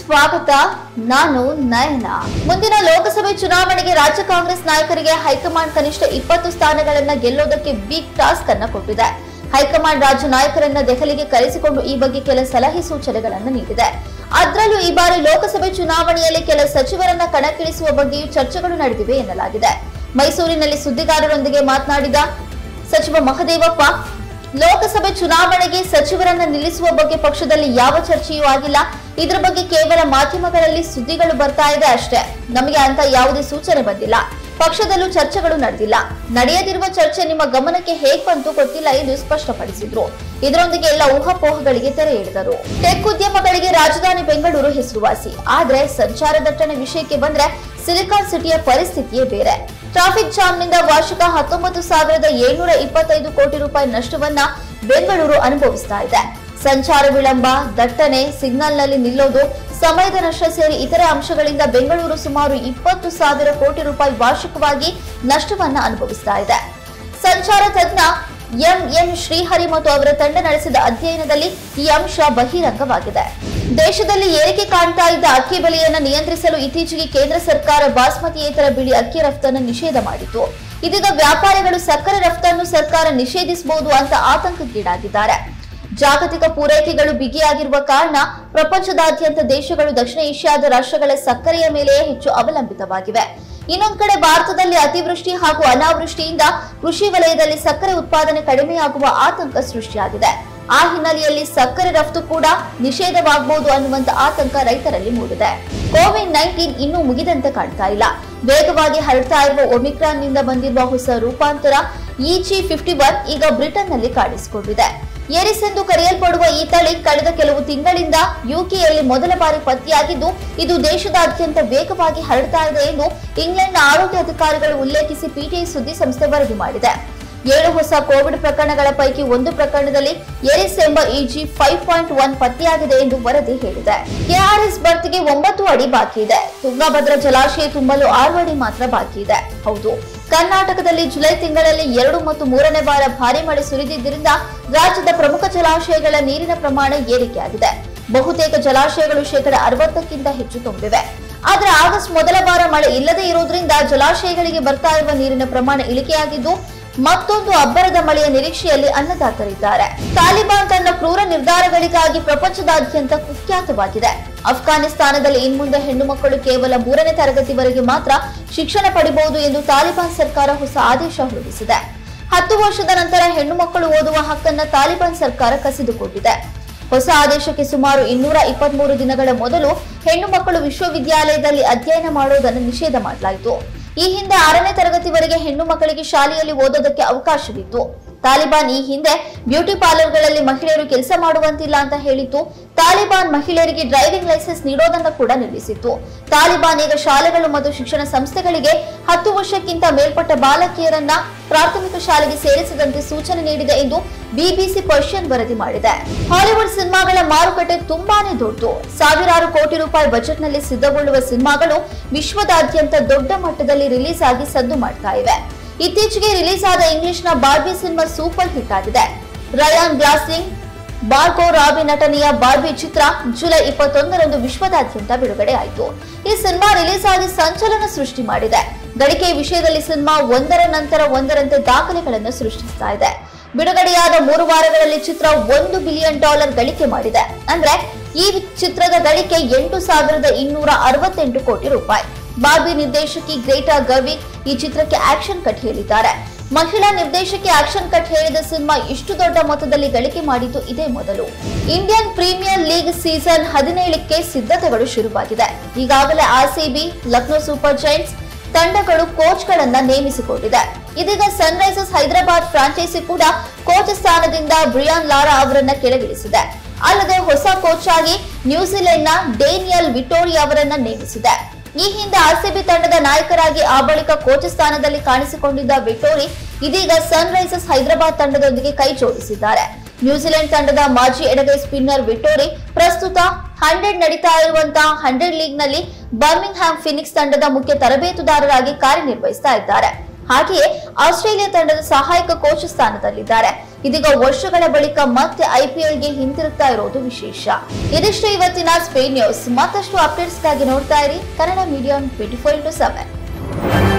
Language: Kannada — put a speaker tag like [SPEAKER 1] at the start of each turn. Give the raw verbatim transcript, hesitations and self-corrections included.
[SPEAKER 1] ಸ್ವಾಗತ. ನಾನು ನಯನ. ಮುಂದಿನ ಲೋಕಸಭೆ ಚುನಾವಣೆಗೆ ರಾಜ್ಯ ಕಾಂಗ್ರೆಸ್ ನಾಯಕರಿಗೆ ಹೈಕಮಾಂಡ್ ಕನಿಷ್ಠ ಇಪ್ಪತ್ತು ಸ್ಥಾನಗಳನ್ನ ಗೆಲ್ಲೋದಕ್ಕೆ ಬಿಗ್ ಟಾಸ್ಕ್ ಅನ್ನ ಕೊಟ್ಟಿದೆ. ಹೈಕಮಾಂಡ್ ರಾಜ್ಯ ನಾಯಕರನ್ನ ದೆಹಲಿಗೆ ಕರೆಸಿಕೊಂಡು ಈ ಬಗ್ಗೆ ಕೆಲ ಸಲಹೆ ಸೂಚನೆಗಳನ್ನು ನೀಡಿದೆ. ಅದರಲ್ಲೂ ಈ ಬಾರಿ ಲೋಕಸಭೆ ಚುನಾವಣೆಯಲ್ಲಿ ಕೆಲ ಸಚಿವರನ್ನ ಕಣಕ್ಕಿಳಿಸುವ ಬಗ್ಗೆಯೂ ಚರ್ಚೆಗಳು ನಡೆದಿವೆ ಎನ್ನಲಾಗಿದೆ. ಮೈಸೂರಿನಲ್ಲಿ ಸುದ್ದಿಗಾರರೊಂದಿಗೆ ಮಾತನಾಡಿದ ಸಚಿವ ಮಹದೇವಪ್ಪ, ಲೋಕಸಭೆ ಚುನಾವಣೆಗೆ ಸಚಿವರನ್ನ ನಿಲ್ಲಿಸುವ ಬಗ್ಗೆ ಪಕ್ಷದಲ್ಲಿ ಯಾವ ಚರ್ಚೆಯೂ ಆಗಿಲ್ಲ. ಇದರ ಬಗ್ಗೆ ಕೇವಲ ಮಾಧ್ಯಮಗಳಲ್ಲಿ ಸುದ್ದಿಗಳು ಬರ್ತಾ ಇದೆ ಅಷ್ಟೇ. ನಮಗೆ ಅಂತ ಯಾವುದೇ ಸೂಚನೆ ಬಂದಿಲ್ಲ. ಪಕ್ಷದಲ್ಲೂ ಚರ್ಚೆಗಳು ನಡೆದಿಲ್ಲ. ನಡೆಯದಿರುವ ಚರ್ಚೆ ನಿಮ್ಮ ಗಮನಕ್ಕೆ ಹೇಗ್ ಬಂತು ಗೊತ್ತಿಲ್ಲ ಎಂದು ಸ್ಪಷ್ಟಪಡಿಸಿದ್ರು. ಇದರೊಂದಿಗೆ ಎಲ್ಲ ಊಹಾಪೋಹಗಳಿಗೆ ತೆರೆ ಎಳೆದರು. ಟೆಕ್ ಉದ್ಯಮಗಳಿಗೆ ರಾಜಧಾನಿ ಬೆಂಗಳೂರು ಹೆಸರುವಾಸಿ. ಆದ್ರೆ ಸಂಚಾರ ದಟ್ಟಣೆ ವಿಷಯಕ್ಕೆ ಬಂದ್ರೆ ಸಿಲಿಕಾನ್ ಸಿಟಿಯ ಪರಿಸ್ಥಿತಿಯೇ ಬೇರೆ. ಟ್ರಾಫಿಕ್ ಜಾಮ್ನಿಂದ ವಾರ್ಷಿಕ ಹತ್ತೊಂಬತ್ತು ಸಾವಿರದ ಏಳ್ನೂರ ಇಪ್ಪತ್ತೈದು ಕೋಟಿ ರೂಪಾಯಿ ನಷ್ಟವನ್ನ ಬೆಂಗಳೂರು ಅನುಭವಿಸ್ತಾ ಇದೆ. ಸಂಚಾರ ವಿಳಂಬ, ದಟ್ಟಣೆ, ಸಿಗ್ನಲ್ನಲ್ಲಿ ನಿಲ್ಲೋದು, ಸಮಯದ ನಷ್ಟ ಸೇರಿ ಇತರೆ ಅಂಶಗಳಿಂದ ಬೆಂಗಳೂರು ಸುಮಾರು ಇಪ್ಪತ್ತು ಸಾವಿರ ಕೋಟಿ ರೂಪಾಯಿ ವಾರ್ಷಿಕವಾಗಿ ನಷ್ಟವನ್ನ ಅನುಭವಿಸ್ತಾ ಇದೆ. ಸಂಚಾರ ತಜ್ಞ ಎಂ ಎನ್ ಶ್ರೀಹರಿ ಮತ್ತು ಅವರ ತಂಡ ನಡೆಸಿದ ಅಧ್ಯಯನದಲ್ಲಿ ಈ ಅಂಶ ಬಹಿರಂಗವಾಗಿದೆ. ದೇಶದಲ್ಲಿ ಏರಿಕೆ ಕಾಣ್ತಾ ಇದ್ದ ಅಕ್ಕಿ ಬೆಲೆಯನ್ನು ನಿಯಂತ್ರಿಸಲು ಇತ್ತೀಚೆಗೆ ಕೇಂದ್ರ ಸರ್ಕಾರ ಬಾಸ್ಮತಿಯೇತರ ಬಿಳಿ ಅಕ್ಕಿ ರಫ್ತನ್ನು ನಿಷೇಧ ಮಾಡಿತು. ಇದೀಗ ವ್ಯಾಪಾರಿಗಳು ಸಕ್ಕರೆ ರಫ್ತನ್ನು ಸರ್ಕಾರ ನಿಷೇಧಿಸಬಹುದು ಅಂತ ಆತಂಕಕ್ಕೀಡಾಗಿದ್ದಾರೆ. ಜಾಗತಿಕ ಪೂರೈಕೆಗಳು ಬಿಗಿಯಾಗಿರುವ ಕಾರಣ ಪ್ರಪಂಚದಾದ್ಯಂತ ದೇಶಗಳು ದಕ್ಷಿಣ ಏಷ್ಯಾದ ರಾಷ್ಟ್ರಗಳ ಸಕ್ಕರೆಯ ಮೇಲೆಯೇ ಹೆಚ್ಚು ಅವಲಂಬಿತವಾಗಿವೆ. ಇನ್ನೊಂದು ಕಡೆ ಭಾರತದಲ್ಲಿ ಅತಿವೃಷ್ಟಿ ಹಾಗೂ ಅನಾವೃಷ್ಟಿಯಿಂದ ಕೃಷಿ ವಲಯದಲ್ಲಿ ಸಕ್ಕರೆ ಉತ್ಪಾದನೆ ಕಡಿಮೆಯಾಗುವ ಆತಂಕ ಸೃಷ್ಟಿಯಾಗಿದೆ. ಆ ಹಿನ್ನೆಲೆಯಲ್ಲಿ ಸಕ್ಕರೆ ರಫ್ತು ಕೂಡ ನಿಷೇಧವಾಗಬಹುದು ಅನ್ನುವಂತ ಆತಂಕ ರೈತರಲ್ಲಿ ಮೂಡಿದೆ. ಕೋವಿಡ್ ನೈನ್ಟೀನ್ ಇನ್ನೂ ಮುಗಿದಂತೆ ಕಾಣ್ತಾ ಇಲ್ಲ. ವೇಗವಾಗಿ ಹರಡ್ತಾ ಇರುವ ಒಮಿಕ್ರಾನ್ ನಿಂದ ಬಂದಿರುವ ಹೊಸ ರೂಪಾಂತರ ಇಜಿ ಫಿಫ್ಟಿ ಒನ್ ಈಗ ಬ್ರಿಟನ್ ನಲ್ಲಿ ಕಾಣಿಸಿಕೊಂಡಿದೆ. ಏರಿಸ್ ಎಂದು ಕರೆಯಲ್ಪಡುವ ಈ ತಳಿ ಕಳೆದ ಕೆಲವು ತಿಂಗಳಿಂದ ಯುಕೆಯಲ್ಲಿ ಮೊದಲ ಬಾರಿ ಪತ್ತೆಯಾಗಿದ್ದು, ಇದು ದೇಶದಾದ್ಯಂತ ವೇಗವಾಗಿ ಹರಡ್ತಾ ಇದೆ ಎಂದು ಇಂಗ್ಲೆಂಡ್ನ ಆರೋಗ್ಯ ಅಧಿಕಾರಿಗಳು ಉಲ್ಲೇಖಿಸಿ ಪಿಟಿಐ ಸುದ್ದಿ ಸಂಸ್ಥೆ ವರದಿ ಮಾಡಿದೆ. ಏಳು ಹೊಸ ಕೋವಿಡ್ ಪ್ರಕರಣಗಳ ಪೈಕಿ ಒಂದು ಪ್ರಕರಣದಲ್ಲಿ ಏರಿಸ್ ಎಂಬ ಇಜಿ ಫೈವ್ ಪಾಯಿಂಟ್ ಒನ್ ಪತ್ತೆಯಾಗಿದೆ ಎಂದು ವರದಿ ಹೇಳಿದೆ. ಕೆಆರ್ಎಸ್ ಭರ್ತಿಗೆ ಒಂಬತ್ತು ಅಡಿ ಬಾಕಿ ಇದೆ. ತುಂಗಭದ್ರಾ ಜಲಾಶಯ ತುಂಬಲು ಆರು ಅಡಿ ಮಾತ್ರ ಬಾಕಿ ಇದೆ. ಹೌದು, ಕರ್ನಾಟಕದಲ್ಲಿ ಜುಲೈ ತಿಂಗಳಲ್ಲಿ ಎರಡು ಮತ್ತು ಮೂರನೇ ವಾರ ಭಾರಿ ಮಳೆ ಸುರಿದಿದ್ದರಿಂದ ರಾಜ್ಯದ ಪ್ರಮುಖ ಜಲಾಶಯಗಳ ನೀರಿನ ಪ್ರಮಾಣ ಏರಿಕೆಯಾಗಿದೆ. ಬಹುತೇಕ ಜಲಾಶಯಗಳು ಶೇಕಡ ಅರವತ್ತಕ್ಕಿಂತ ಹೆಚ್ಚು ತುಂಬಿವೆ. ಆದರೆ ಆಗಸ್ಟ್ ಮೊದಲ ವಾರ ಮಳೆ ಇಲ್ಲದೆ ಇರುವುದರಿಂದ ಜಲಾಶಯಗಳಿಗೆ ಬರ್ತಾ ಇರುವ ನೀರಿನ ಪ್ರಮಾಣ ಇಳಿಕೆಯಾಗಿದ್ದು, ಮತ್ತೊಂದು ಅಬ್ಬರದ ಮಳೆಯ ನಿರೀಕ್ಷೆಯಲ್ಲಿ ಅನ್ನದಾತರಿದ್ದಾರೆ. ತಾಲಿಬಾನ್ ತನ್ನ ಕ್ರೂರ ನಿರ್ಧಾರಗಳಿಗಾಗಿ ಪ್ರಪಂಚದಾದ್ಯಂತ ಕುಖ್ಯಾತವಾಗಿದೆ. ಅಫ್ಘಾನಿಸ್ತಾನದಲ್ಲಿ ಇನ್ಮುಂದೆ ಹೆಣ್ಣು ಮಕ್ಕಳು ಕೇವಲ ಮೂರನೇ ತರಗತಿವರೆಗೆ ಮಾತ್ರ ಶಿಕ್ಷಣ ಪಡೆಯಬಹುದು ಎಂದು ತಾಲಿಬಾನ್ ಸರ್ಕಾರ ಹೊಸ ಆದೇಶ ಹೊರಡಿಸಿದೆ. ಹತ್ತು ವರ್ಷದ ನಂತರ ಹೆಣ್ಣು ಮಕ್ಕಳು ಓದುವ ಹಕ್ಕನ್ನ ತಾಲಿಬಾನ್ ಸರ್ಕಾರ ಕಸಿದುಕೊಂಡಿದೆ. ಹೊಸ ಆದೇಶಕ್ಕೆ ಸುಮಾರು ಇನ್ನೂರ ಇಪ್ಪತ್ತ್ ಮೂರು ದಿನಗಳ ಮೊದಲು ಹೆಣ್ಣು ಮಕ್ಕಳು ವಿಶ್ವವಿದ್ಯಾಲಯದಲ್ಲಿ ಅಧ್ಯಯನ ಮಾಡುವುದನ್ನು ನಿಷೇಧ ಮಾಡಲಾಯಿತು. ಈ ಹಿಂದೆ ಆರನೇ ತರಗತಿವರೆಗೆ ಹೆಣ್ಣು ಮಕ್ಕಳಿಗೆ ಶಾಲೆಯಲ್ಲಿ ಓದೋದಕ್ಕೆ ಅವಕಾಶವಿತ್ತು. ತಾಲಿಬಾನ್ ಈ ಹಿಂದೆ ಬ್ಯೂಟಿ ಪಾರ್ಲರ್ಗಳಲ್ಲಿ ಮಹಿಳೆಯರು ಕೆಲಸ ಮಾಡುವಂತಿಲ್ಲ ಅಂತ ಹೇಳಿತ್ತು. ತಾಲಿಬಾನ್ ಮಹಿಳೆಯರಿಗೆ ಡ್ರೈವಿಂಗ್ ಲೈಸೆನ್ಸ್ ನೀಡೋದನ್ನು ಕೂಡ ನಿಲ್ಲಿಸಿತ್ತು. ತಾಲಿಬಾನ್ ಈಗ ಶಾಲೆಗಳು ಮತ್ತು ಶಿಕ್ಷಣ ಸಂಸ್ಥೆಗಳಿಗೆ ಹತ್ತು ವರ್ಷಕ್ಕಿಂತ ಮೇಲ್ಪಟ್ಟ ಬಾಲಕಿಯರನ್ನ ಪ್ರಾಥಮಿಕ ಶಾಲೆಗೆ ಸೇರಿಸದಂತೆ ಸೂಚನೆ ನೀಡಿದೆ ಎಂದು ಬಿಬಿಸಿ ಪರ್ಷಿಯನ್ ವರದಿ ಮಾಡಿದೆ. ಹಾಲಿವುಡ್ ಸಿನಿಮಾಗಳ ಮಾರುಕಟ್ಟೆ ತುಂಬಾನೇ ದೊಡ್ಡದು. ಸಾವಿರಾರು ಕೋಟಿ ರೂಪಾಯಿ ಬಜೆಟ್ನಲ್ಲಿ ಸಿದ್ಧಗೊಳ್ಳುವ ಸಿನಿಮಾಗಳು ವಿಶ್ವದಾದ್ಯಂತ ದೊಡ್ಡ ಮಟ್ಟದಲ್ಲಿ ರಿಲೀಸ್ ಆಗಿ ಸದ್ದು ಮಾಡ್ತಾ ಇವೆ. ಇತ್ತೀಚೆಗೆ ರಿಲೀಸ್ ಆದ ಇಂಗ್ಲಿಷ್ ನ ಬಾರ್ಬಿ ಸಿನಿಮಾ ಸೂಪರ್ ಹಿಟ್ ಆಗಿದೆ. ರಯಾನ್ ಗ್ಲಾಸ್ಲಿಂಗ್, ಮಾರ್ಗೋ ರಾಬಿ ನಟನೆಯ ಬಾರ್ಬಿ ಚಿತ್ರ ಜುಲೈ ಇಪ್ಪತ್ತೊಂದರಂದು ವಿಶ್ವದಾದ್ಯಂತ ಬಿಡುಗಡೆ ಆಯಿತು. ಈ ಸಿನಿಮಾ ರಿಲೀಸ್ ಆಗಿ ಸಂಚಲನ ಸೃಷ್ಟಿ ಮಾಡಿದೆ. ಗಳಿಕೆಯ ವಿಷಯದಲ್ಲಿ ಸಿನಿಮಾ ಒಂದರ ನಂತರ ಒಂದರಂತೆ ದಾಖಲೆಗಳನ್ನು ಸೃಷ್ಟಿಸ್ತಾ ಇದೆ. ಬಿಡುಗಡೆಯಾದ ಮೂರು ವಾರಗಳಲ್ಲಿ ಚಿತ್ರ ಒಂದು ಬಿಲಿಯನ್ ಡಾಲರ್ ಗಳಿಕೆ ಮಾಡಿದೆ. ಅಂದ್ರೆ ಈ ಚಿತ್ರದ ಗಳಿಕೆ ಎಂಟು ಸಾವಿರದ ಇನ್ನೂರ ಅರವತ್ತೆಂಟು ಕೋಟಿ ರೂಪಾಯಿ. ಬಾರ್ಬಿ ನಿರ್ದೇಶಕಿ ಗ್ರೇಟಾ ಗರ್ವಿಗ್ ಈ ಚಿತ್ರಕ್ಕೆ ಆಕ್ಷನ್ ಕಟ್ ಹೇಳಿದ್ದಾರೆ. ಮಹಿಳಾ ನಿರ್ದೇಶಕಿ ಆಕ್ಷನ್ ಕಟ್ ಹೇಳಿದ ಸಿನಿಮಾ ಇಷ್ಟು ದೊಡ್ಡ ಮೊತ್ತದಲ್ಲಿ ಗಳಿಕೆ ಮಾಡಿದ್ದು ಇದೇ ಮೊದಲು. ಇಂಡಿಯನ್ ಪ್ರೀಮಿಯರ್ ಲೀಗ್ ಸೀಸನ್ ಹದಿನೇಳಕ್ಕೆ ಸಿದ್ಧತೆಗಳು ಶುರುವಾಗಿದೆ. ಈಗಾಗಲೇ ಆರ್ಸಿಬಿ, ಲಕ್ನೋ ಸೂಪರ್ ಜೈಂಟ್ಸ್ ತಂಡಗಳು ಕೋಚ್ಗಳನ್ನ ನೇಮಿಸಿಕೊಂಡಿದೆ. ಇದೀಗ ಸನ್ ರೈಸರ್ಸ್ ಹೈದರಾಬಾದ್ ಫ್ರಾಂಚೈಸಿ ಕೂಡ ಕೋಚ್ ಸ್ಥಾನದಿಂದ ಬ್ರಿಯಾನ್ ಲಾರಾ ಅವರನ್ನ ಕೆಳಗಿಳಿಸಿದೆ. ಅಲ್ಲದೆ ಹೊಸ ಕೋಚ್ ಆಗಿ ನ್ಯೂಜಿಲೆಂಡ್ನ ಡೇನಿಯಲ್ ವಿಟೋರಿ ಅವರನ್ನ ನೇಮಿಸಿದೆ. ಈ ಹಿಂದೆ ಆರ್ಸಿಬಿ ತಂಡದ ನಾಯಕರಾಗಿ ಆ ಬಳಿಕ ಕೋಚ್ ಸ್ಥಾನದಲ್ಲಿ ಕಾಣಿಸಿಕೊಂಡಿದ್ದ ವಿಟೋರಿ ಇದೀಗ ಸನ್ ರೈಸರ್ಸ್ ಹೈದರಾಬಾದ್ ತಂಡದೊಂದಿಗೆ ಕೈ ಜೋಡಿಸಿದ್ದಾರೆ. ನ್ಯೂಜಿಲೆಂಡ್ ತಂಡದ ಮಾಜಿ ಎಡಗೈ ಸ್ಪಿನ್ನರ್ ವಿಟೋರಿ ಪ್ರಸ್ತುತ ಹಂಡ್ರೆಡ್ ನಡೀತಾ ಇರುವಂತಹ ಹಂಡ್ರೆಡ್ ಲೀಗ್ ನಲ್ಲಿ ಬರ್ಮಿಂಗ್ ಹ್ಯಾಮ್ ಫಿನಿಕ್ಸ್ ತಂಡದ ಮುಖ್ಯ ತರಬೇತುದಾರರಾಗಿ ಕಾರ್ಯನಿರ್ವಹಿಸ್ತಾ ಇದ್ದಾರೆ. ಹಾಗೆಯೇ ಆಸ್ಟ್ರೇಲಿಯಾ ತಂಡದ ಸಹಾಯಕ ಕೋಚ್ ಸ್ಥಾನದಲ್ಲಿದ್ದಾರೆ. ಇದೀಗ ವರ್ಷಗಳ ಬಳಿಕ ಮತ್ತೆ ಐಪಿಎಲ್ಗೆ ಹಿಂತಿರುಗ್ತಾ ಇರೋದು ವಿಶೇಷ. ಇದಿಷ್ಟು ಇವತ್ತಿನ ಸ್ಪೇನ್ ನ್ಯೂಸ್. ಮತ್ತಷ್ಟು ಅಪ್ಡೇಟ್ಸ್ಗಾಗಿ ನೋಡ್ತಾ ಇರಿ Kannada media twenty four into seven.